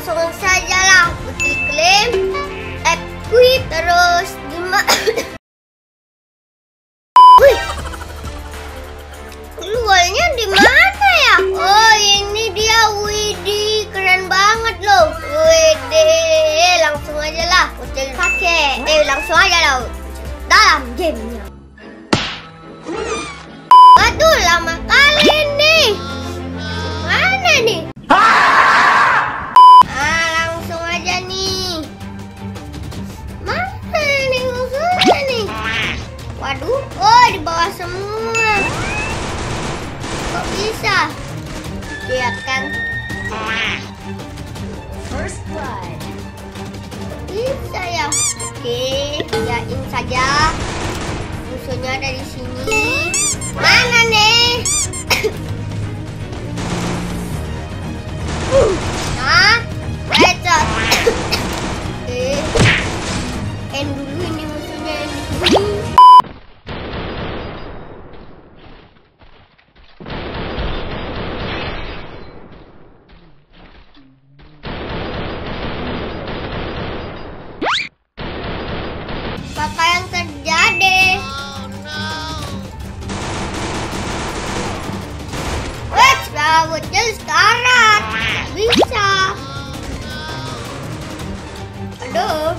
langsung sajalah putih klaim, equip, terus gimana? Wih, keluarnya di mana ya? Oh, ini dia. Widih, keren banget loh. Widih, langsung aja lah putih pakai. Langsung aja lah dalam gamenya. Waduh, lama kali nih. Mana nih? Langsung aja nih. Mana nih musuhnya nih? Waduh, oh di bawah semua. Kok bisa? Lihat kan? First blood. Bisa ya? Oke, yakin saja. Musuhnya ada di sini. Mana nih? Lecet. Oke. End dulu ini musuhnya, end dulu. Apa yang terjadi? Rambutnya sekarat. Bisa. Aduh.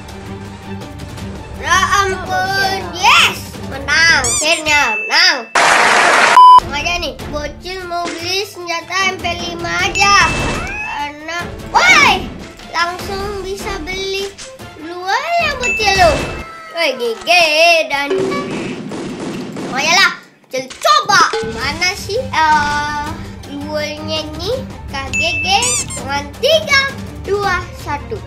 Ya ampun. Yes. Menang. Akhirnya menang. Aja nih. Bocil mau beli senjata MP5 aja. Karena woi, langsung bisa beli dua ya bocil lo. Woi, GG dan semuanya lah. Bocil coba. Mana sih? Duelnya nih KGG dengan 3, 2, 1.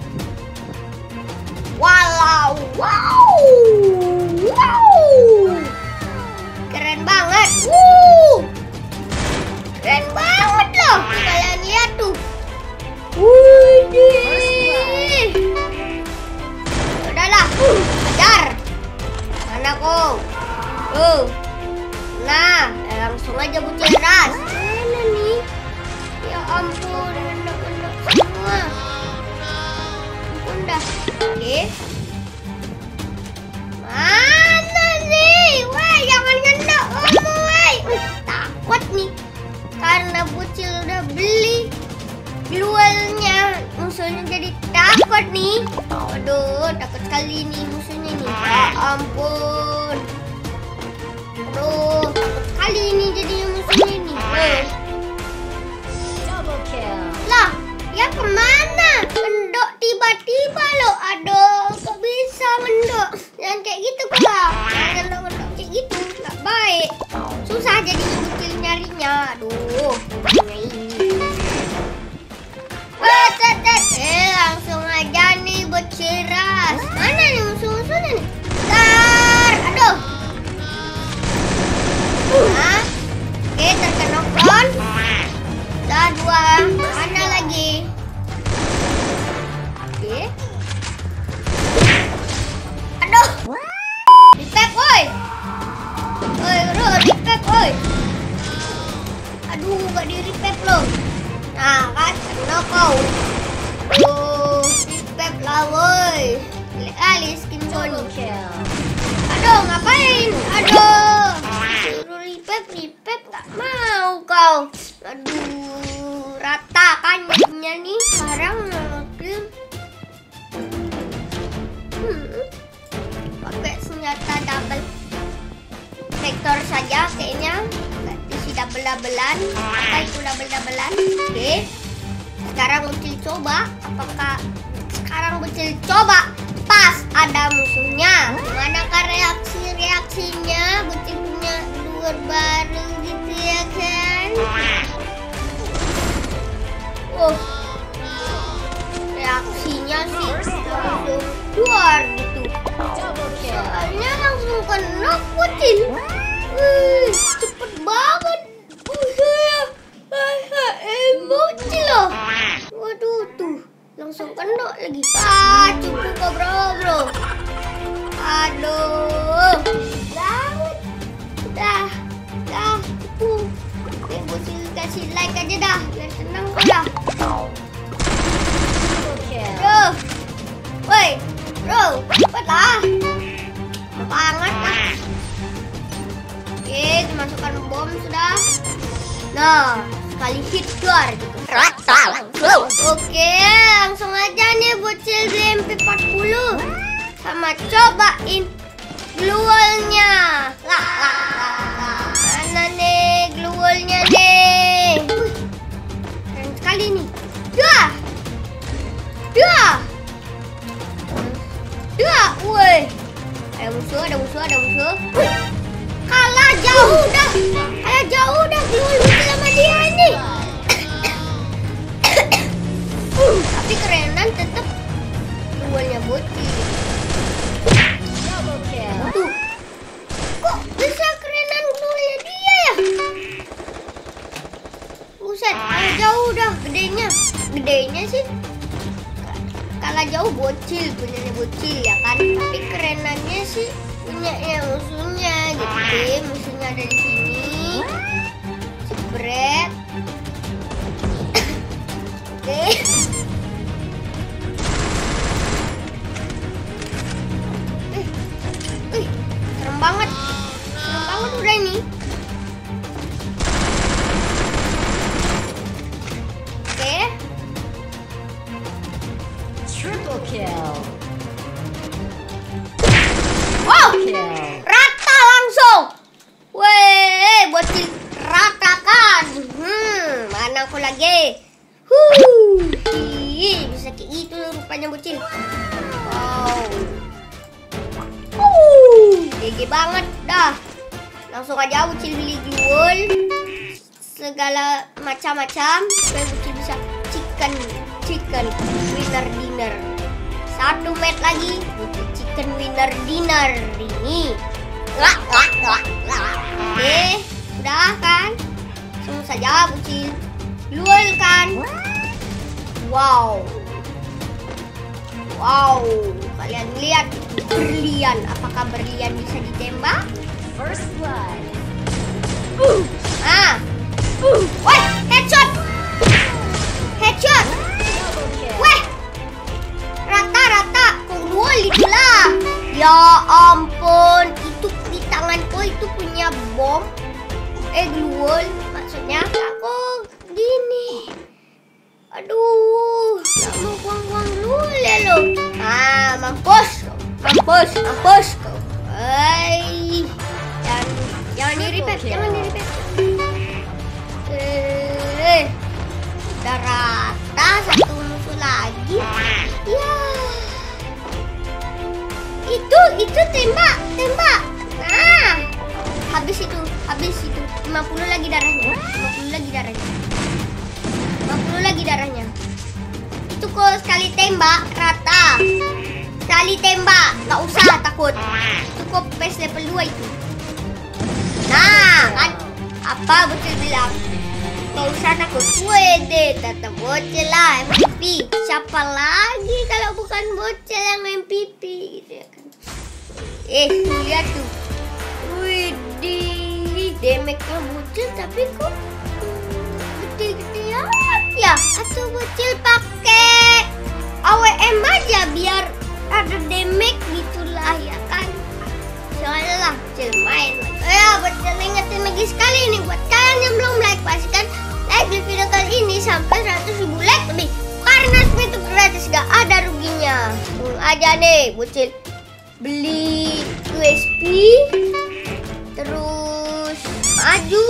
Wow, wow, wow, keren banget. Keren banget loh. Kalian lihat tuh. Widih. Udahlah, hajar. Mana kau? Nah, langsung aja bocil ras. Mana nih? Ya ampun, enak-enak semua. Udah. Oke. Mana nih? Wah, jangan ngendok kamu, woi. Takut nih. Karena bocil udah beli duelnya, musuhnya jadi takut nih. Aduh, takut sekali nih musuhnya nih. Ya ampun. Aduh, takut kali ini jadinya musuhnya nih. Double kill. Lah, ya kemana? Mendok tiba-tiba loh. Aduh, kok bisa mendok? Jangan kayak gitu kak. Jangan mendok kayak gitu, nggak baik. Susah jadi bocil nyarinya. Aduh, langsung aja nih bocil ras. Mana nih musuh-musuhnya nih? Bentar, aduh. Oke, terkena front. Dah 2. Mana lagi? Oke. Aduh. Repep, woi. Woi, bro, repep, woi. Aduh, gak di repep loh. Nah, kan kena kau. Repep lah, woi. Kali skin Bonnie. Aduh, ngapain? Aduh. Suruh repep nggak mau kau. Aduh, rata kan jadinya nih. Sekarang mungkin pakai senjata double vector saja kayaknya. Isi double-doublean. Apa itu double-doublean? Oke. Sekarang bocil coba. Apakah sekarang bocil coba pas ada musuhnya? Manakah reaksinya? Bocil punya duel baru gitu ya kan? Reaksinya sih langsung keluar gitu. Soalnya langsung kena bocil. Cepet banget. Bocil loh. Waduh tuh, langsung kena lagi. Cukup kok bro. Aduh. Dah. Cukup. Bocil kasih like aja dah, biar senang kok dah. Nah, sekali hit keluar gitu. Oke, langsung aja nih bocil di MP40. Sama cobain gluolnya. Mana nih gluolnya nih? Keren sekali nih. Dua. Woi. Ada musuh. Wih. Kalah jauh dah. Gluol sama dia ini. Tapi kerenan tetap gluolnya bocil. Double kill. Tuh. Kok bisa kerenan gluolnya dia ya? Buset, kalah jauh dah gedenya sih. Kalah jauh punyanya bocil ya kan. Tapi kerenannya sih punyanya musuhnya gitu deh. Musuhnya ada di sini. Jebret. Oke. Serem banget udah ini. Oke. Triple kill. Wow, Kill. rata langsung. Weh, bocil ratakan. Mana aku lagi? Bisa kayak gitu rupanya bocil. Wow. GG banget dah. Langsung aja bocil beli gluol segala macam-macam supaya bocil bisa chicken winner dinner. 1 match lagi chicken winner dinner ini. Oke, udah kan? Langsung saja bocil gluol kan. Wow, kalian lihat berlian. Apakah berlian bisa ditembak? First blood. Wah, headshot. Double kill. Weh, rata. Kok gluol itulah. Ya ampun, itu di tanganku itu punya bom. Gluol maksudnya. Aku gini. Aduh, gak mau buang-buang gluol ya lo. Mampus kau. Jangan di-repair. Udah rata, satu musuh lagi. Ya. Itu tembak. Nah, habis itu. 50 lagi darahnya. Itu kok sekali tembak rata. Gak usah takut. Itu kok PES level 2 itu. Nah, kan apa bocil bilang? Gak usah takut. Wede, tetap bocil lah MVP. Siapa lagi kalau bukan bocil yang MVP gitu ya kan? Lihat tuh. Widih, damage-nya bocil tapi kok gede-gedean ya. Atau bocil pakai AWM aja biar ada damage gitulah ya kan. Soalnya lah bocil main. Ya bocil ingetin lagi sekali nih buat kalian yang belum like, pastikan like di video kali ini sampai 100.000 like lebih. Karena itu gratis, gak ada ruginya. Aja deh bocil beli USP, terus maju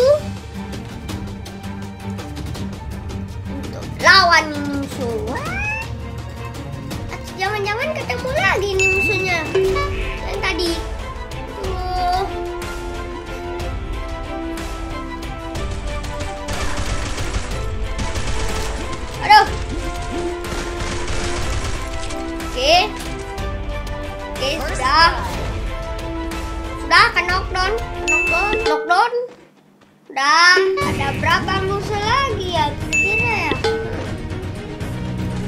untuk lawan musuh. Jangan-jangan ketemu lagi nih musuhnya yang tadi. Tuh. Aduh. Oke, sudah kan knockdown. Udah ada berapa musuh lagi ya kira-kira ya?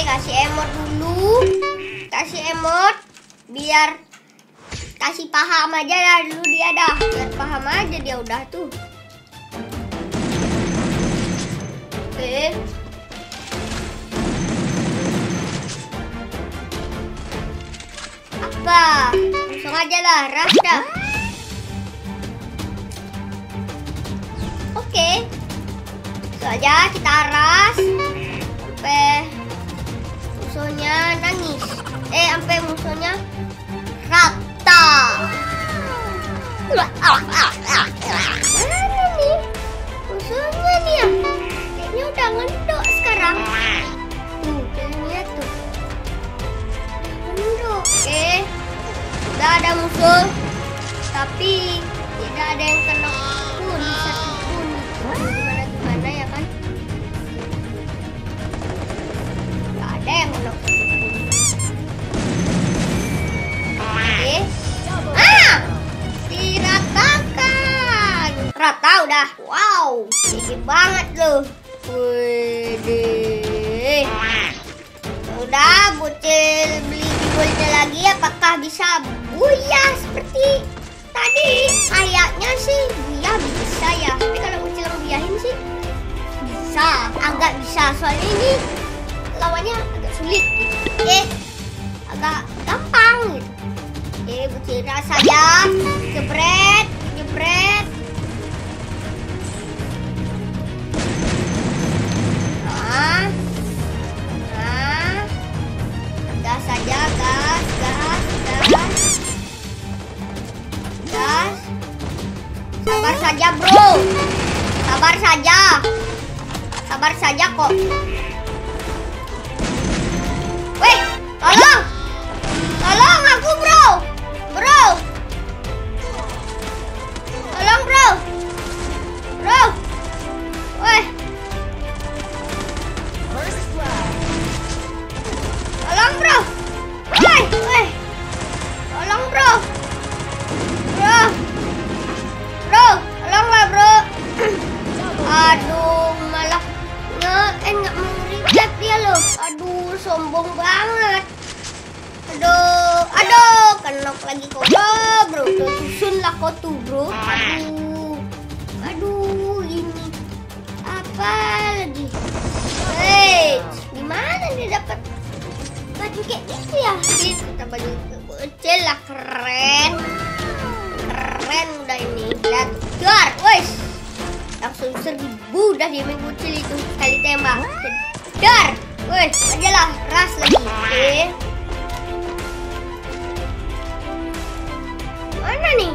kasih emot dulu. Kasih emot biar kasih paham aja dah dulu dia dah. Biar paham aja dia udah tuh. Oke. Apa? Langsung aja lah, ras dah. Oke. Langsung aja kita ras sampai musuhnya nangis. Sampai musuhnya rata. Mana nih musuhnya nih ya? Kayaknya udah ngendok sekarang. Tuh, kayaknya tuh. Ngendok. Oke. Udah ada musuh. Tapi tidak ada yang kena pun satu pun. Gimana ya kan? Gak ada yang kena satu pun. Oke. Diratakan. Rata udah. Wow, tinggi banget loh. Wih. Udah, Bocil beli judulnya lagi. Apakah bisa buyah seperti tadi? Kayaknya sih buyah bisa ya. Tapi kalau Bocil ngebuyahin sih bisa, agak bisa. Soalnya ini lawannya agak sulit gitu. Agak gampang gitu. Bocil saja. Jebret, jebret. Gas saja, gas. Sabar saja, bro. Sabar saja kok. Weh, tolong aku, bro. Tolong, bro. Weh. First blood. Tolong, bro. Weh. Tolong, bro. Tolonglah, bro. Aduh, malah nggak mau reset dia loh. Aduh, sombong banget. Aduh, kenok lagi kau, bro. Tuh, susun lah kau tuh, bro. Aduh, ini apa lagi? Di mana dia dapat baju kayak gitu ya? Kita baju Bocil lah, keren udah ini. Lihat, dar, wes. Langsung 1000 dah dia main Bocil itu kali tembak. Dar, wes, aja lah, ras lagi. Oke. Mana nih?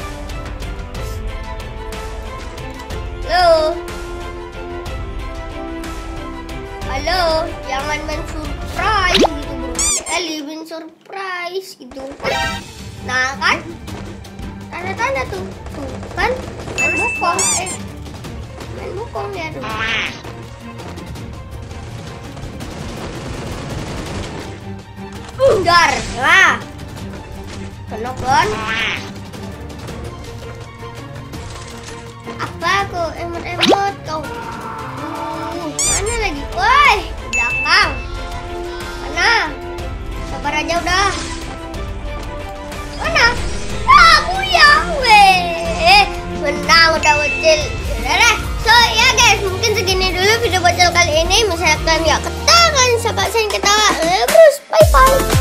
Halo, jangan main surprise gitu, bro. Main surprise gitu. Nah kan, tanda-tanda tuh kan, main bokong ya tuh. Dar, lah, kenok kan? Apa kok emot-emot kau? Mana lagi? Woi, belakang. Mana? Sabar aja udah. Mana? Aku ya, weh. Menang udah Bocil. Udah deh. So ya guys, mungkin segini dulu video Bocil kali ini. Misalkan ya ketawa, sahabat saya ketawa. Terus bye bye.